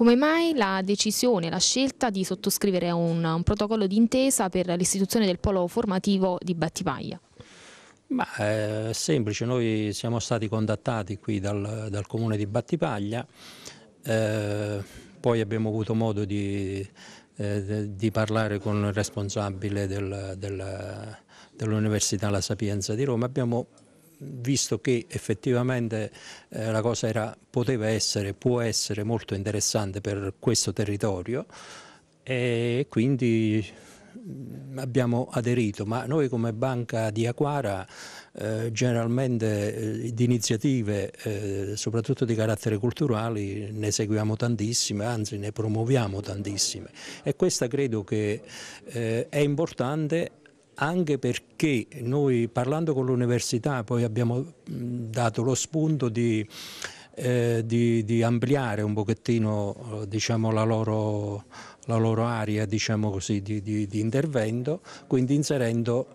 Come mai la decisione, la scelta di sottoscrivere un protocollo d'intesa per l'istituzione del polo formativo di Battipaglia? Ma è semplice, noi siamo stati contattati qui dal comune di Battipaglia, poi abbiamo avuto modo di parlare con il responsabile dell'Università La Sapienza di Roma. Abbiamo visto che effettivamente la cosa poteva essere, può essere molto interessante per questo territorio e quindi abbiamo aderito, ma noi come Banca di Acquara generalmente di iniziative soprattutto di carattere culturale ne seguiamo tantissime, anzi ne promuoviamo tantissime e questa credo che è importante anche perché noi parlando con l'università poi abbiamo dato lo spunto di ampliare un pochettino diciamo, la loro area diciamo così, di intervento, quindi inserendo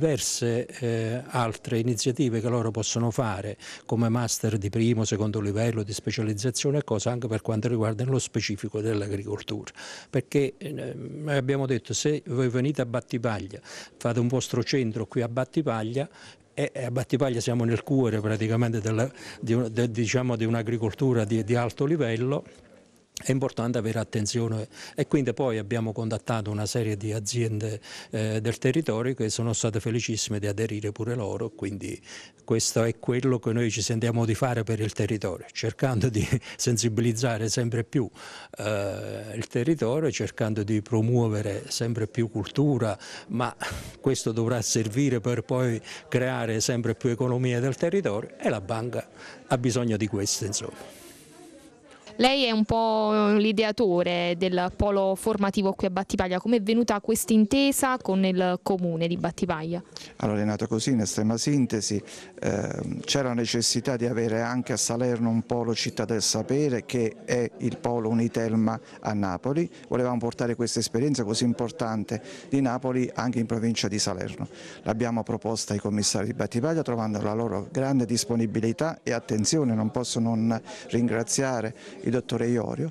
diverse altre iniziative che loro possono fare come master di primo, secondo livello, di specializzazione e cose anche per quanto riguarda lo specifico dell'agricoltura, perché noi abbiamo detto se voi venite a Battipaglia, fate un vostro centro qui a Battipaglia, e a Battipaglia siamo nel cuore praticamente diciamo, di un'agricoltura di alto livello, è importante avere attenzione e quindi poi abbiamo contattato una serie di aziende del territorio che sono state felicissime di aderire pure loro, quindi questo è quello che noi ci sentiamo di fare per il territorio, cercando di sensibilizzare sempre più il territorio, cercando di promuovere sempre più cultura, ma questo dovrà servire per poi creare sempre più economia del territorio e la banca ha bisogno di questo, insomma. Lei è un po' l'ideatore del polo formativo qui a Battipaglia, come è venuta questa intesa con il comune di Battipaglia? Allora è nato così in estrema sintesi, c'era la necessità di avere anche a Salerno un polo città del sapere che è il polo Unitelma a Napoli, volevamo portare questa esperienza così importante di Napoli anche in provincia di Salerno. L'abbiamo proposta ai commissari di Battipaglia trovando la loro grande disponibilità e attenzione, non posso non ringraziare il dottore Iorio,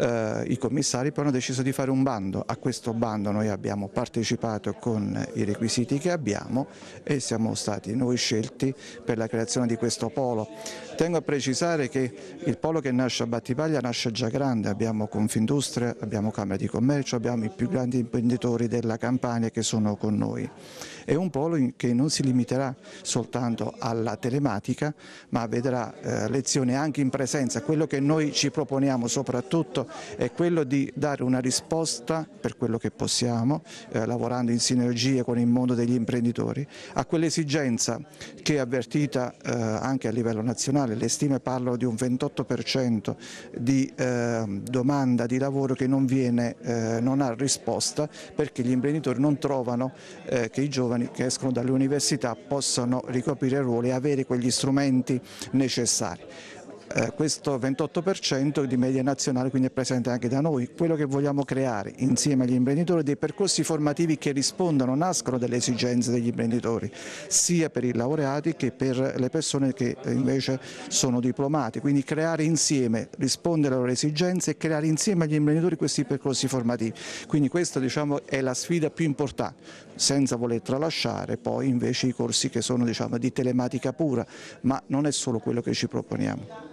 i commissari poi hanno deciso di fare un bando, a questo bando noi abbiamo partecipato con i requisiti che abbiamo e siamo stati noi scelti per la creazione di questo polo. Tengo a precisare che il polo che nasce a Battipaglia nasce già grande, abbiamo Confindustria, abbiamo Camera di Commercio, abbiamo i più grandi imprenditori della Campania che sono con noi. È un polo che non si limiterà soltanto alla telematica, ma vedrà lezioni anche in presenza. Quello che noi ci proponiamo soprattutto è quello di dare una risposta per quello che possiamo, lavorando in sinergia con il mondo degli imprenditori, a quell'esigenza che è avvertita anche a livello nazionale. Le stime parlano di un 28% di domanda di lavoro che non ha risposta perché gli imprenditori non trovano che i giovani che escono dalle università possano ricoprire ruoli e avere quegli strumenti necessari. Questo 28% di media nazionale quindi è presente anche da noi. Quello che vogliamo creare insieme agli imprenditori dei percorsi formativi che rispondono, nascono dalle esigenze degli imprenditori, sia per i laureati che per le persone che invece sono diplomati, quindi creare insieme, rispondere alle loro esigenze e creare insieme agli imprenditori questi percorsi formativi. Quindi questa diciamo, è la sfida più importante, senza voler tralasciare poi invece i corsi che sono diciamo, di telematica pura, ma non è solo quello che ci proponiamo.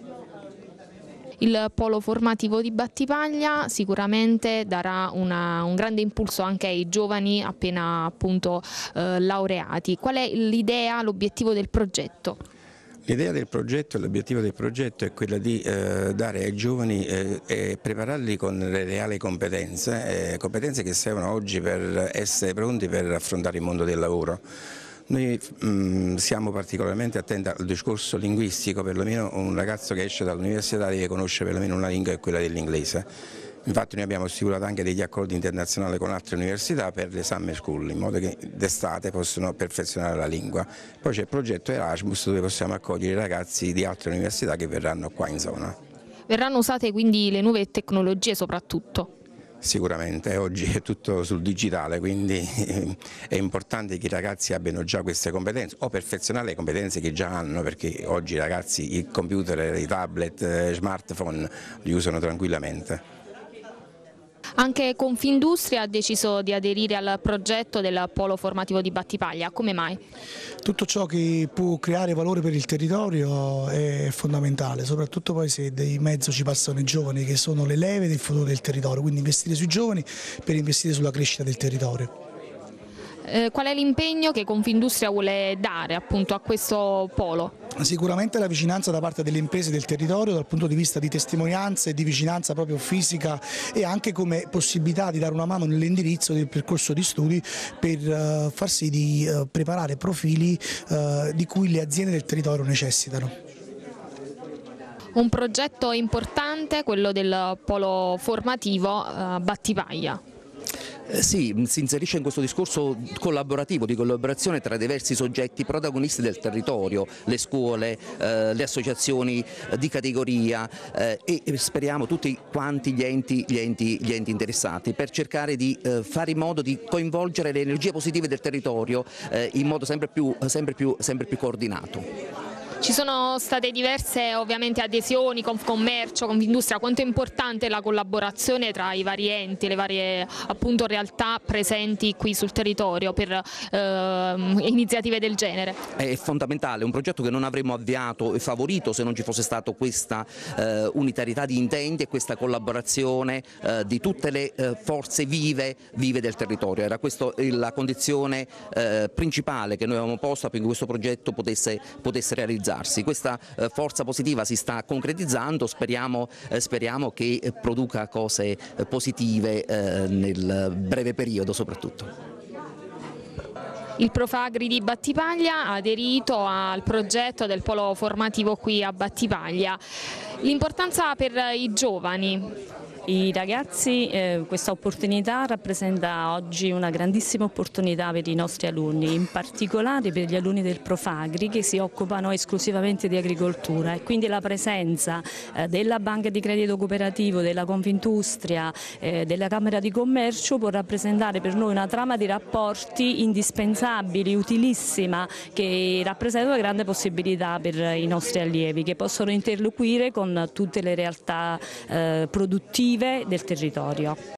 Il polo formativo di Battipaglia sicuramente darà un grande impulso anche ai giovani appena appunto laureati. Qual è l'idea, l'obiettivo del progetto? L'idea del progetto e l'obiettivo del progetto è quella di dare ai giovani e prepararli con le reali competenze, competenze che servono oggi per essere pronti per affrontare il mondo del lavoro. Noi siamo particolarmente attenti al discorso linguistico, perlomeno un ragazzo che esce dall'università deve conoscere perlomeno una lingua che è quella dell'inglese. Infatti noi abbiamo stipulato anche degli accordi internazionali con altre università per le summer school, in modo che d'estate possono perfezionare la lingua. Poi c'è il progetto Erasmus dove possiamo accogliere i ragazzi di altre università che verranno qua in zona. Verranno usate quindi le nuove tecnologie soprattutto? Sicuramente, oggi è tutto sul digitale, quindi è importante che i ragazzi abbiano già queste competenze o perfezionare le competenze che già hanno, perché oggi i ragazzi i computer, i tablet, smartphone li usano tranquillamente. Anche Confindustria ha deciso di aderire al progetto del polo formativo di Battipaglia, come mai? Tutto ciò che può creare valore per il territorio è fondamentale, soprattutto poi se di mezzo ci passano i giovani che sono le leve del futuro del territorio, quindi investire sui giovani per investire sulla crescita del territorio. Qual è l'impegno che Confindustria vuole dare appunto a questo polo? Sicuramente la vicinanza da parte delle imprese del territorio dal punto di vista di testimonianza e di vicinanza proprio fisica e anche come possibilità di dare una mano nell'indirizzo del percorso di studi per far sì di preparare profili di cui le aziende del territorio necessitano. Un progetto importante, quello del polo formativo Battipaglia. Sì, si inserisce in questo discorso collaborativo, di collaborazione tra diversi soggetti protagonisti del territorio, le scuole, le associazioni di categoria e speriamo tutti quanti gli enti interessati, per cercare di fare in modo di coinvolgere le energie positive del territorio in modo sempre più coordinato. Ci sono state diverse ovviamente adesioni, Confcommercio, Confindustria. Quanto è importante la collaborazione tra i vari enti, le varie appunto realtà presenti qui sul territorio per iniziative del genere? È fondamentale, un progetto che non avremmo avviato e favorito se non ci fosse stata questa unitarietà di intenti e questa collaborazione di tutte le forze vive del territorio. Era questa la condizione principale che noi avevamo posto affinché questo progetto potesse realizzarsi. Questa forza positiva si sta concretizzando, speriamo che produca cose positive nel breve periodo soprattutto. Il Profagri di Battipaglia ha aderito al progetto del polo formativo qui a Battipaglia. L'importanza per i giovani. I ragazzi, questa opportunità rappresenta oggi una grandissima opportunità per i nostri alunni, in particolare per gli alunni del Profagri che si occupano esclusivamente di agricoltura, e quindi la presenza della Banca di Credito Cooperativo, della Confindustria, della Camera di Commercio può rappresentare per noi una trama di rapporti indispensabili, utilissima, che rappresenta una grande possibilità per i nostri allievi che possono interloquire con tutte le realtà produttive del territorio.